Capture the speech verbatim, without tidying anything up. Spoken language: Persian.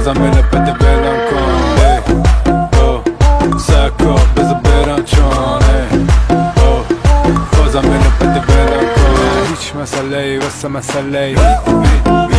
بازم اینه بده بلم کن ای او سکا بذار برم چون ای او بازم اینه بده بلم کن هیچ مسئله ای واسه مسئله ای